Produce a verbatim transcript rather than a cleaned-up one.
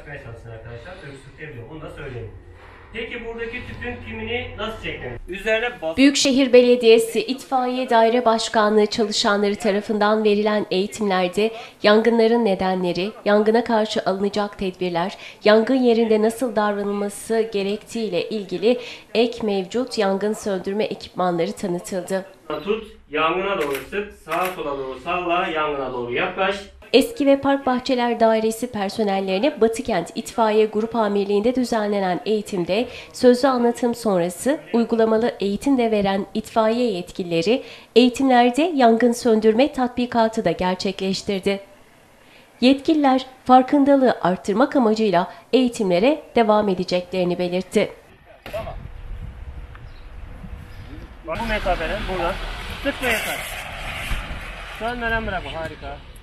açmaya çalışsın arkadaşlar. Öksürtebiliyor. Onu da söyleyeyim. Peki buradaki tüpün pimini nasıl çektiniz? Üzerine bas... Büyükşehir Belediyesi İtfaiye Daire Başkanlığı çalışanları tarafından verilen eğitimlerde yangınların nedenleri, yangına karşı alınacak tedbirler, yangın yerinde nasıl davranılması gerektiği ile ilgili ek mevcut yangın söndürme ekipmanları tanıtıldı. Tut, yangına doğru sık, sağa sola doğru salla, yangına doğru yaklaş. Eski ve Park Bahçeler Dairesi personellerine Batıkent İtfaiye Grup Amirliği'nde düzenlenen eğitimde sözlü anlatım sonrası uygulamalı eğitim de veren itfaiye yetkilileri eğitimlerde yangın söndürme tatbikatı da gerçekleştirdi. Yetkililer farkındalığı arttırmak amacıyla eğitimlere devam edeceklerini belirtti. Tamam. Bu mesafeden buradan sık ve yeter. Sönmeden bırakma, harika.